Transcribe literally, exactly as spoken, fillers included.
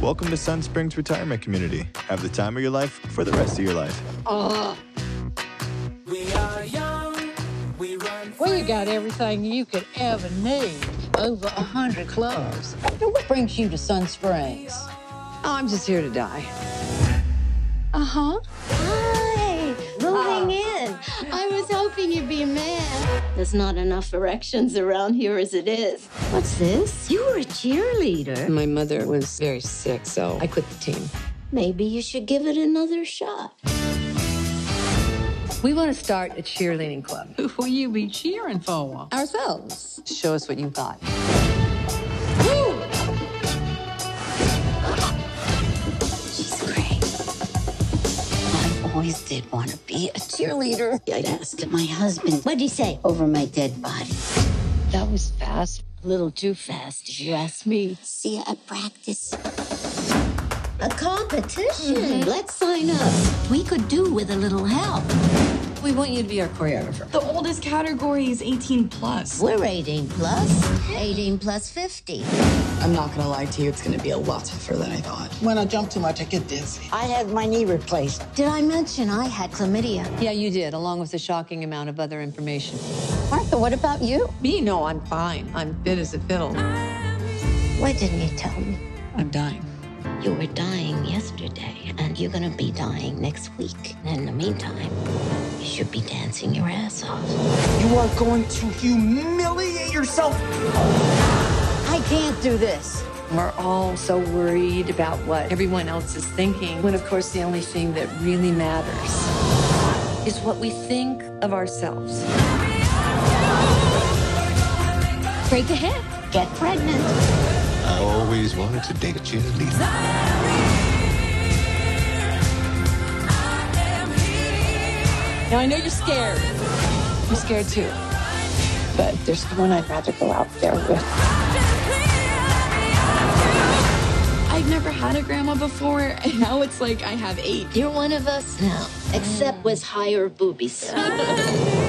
Welcome to Sun Springs Retirement Community. Have the time of your life for the rest of your life. Uh. We are young, we run Well, you got everything you could ever need. Over a hundred clubs. Now, what brings you to Sun Springs? Oh, I'm just here to die. Uh-huh. Hi, moving in. I was hoping you'd be a man. There's not enough erections around here as it is. What's this? You were a cheerleader. My mother was very sick, so I quit the team. Maybe you should give it another shot. We want to start a cheerleading club. Who will you be cheering for? Ourselves. Show us what you've got. She's great. I always did want to be a cheerleader. I'd ask my husband, what'd he say over my dead body? That was fast. A little too fast, if you ask me. See you at practice. A competition. Mm-hmm. Let's sign up. We could do with a little help. We want you to be our choreographer. The oldest category is eighteen plus. We're eighteen plus. eighteen plus fifty. I'm not gonna lie to you, it's gonna be a lot tougher than I thought. When I jump too much, I get dizzy. I had my knee replaced. Did I mention I had chlamydia? Yeah, you did, along with a shocking amount of other information. Martha, what about you? Me? No, I'm fine. I'm fit as a fiddle. Why didn't you tell me? I'm dying. You were dying yesterday, and you're gonna be dying next week. And in the meantime, you should be dancing your ass off. You are going to humiliate yourself. I can't do this. We're all so worried about what everyone else is thinking, when of course the only thing that really matters is what we think of ourselves. Break a hip. Get pregnant. I always wanted to date a cheerleader. Now, I know you're scared. I'm scared too. But there's someone I'd rather go out there with. I've never had a grandma before, and now it's like I have eight. You're one of us now, except with higher boobies.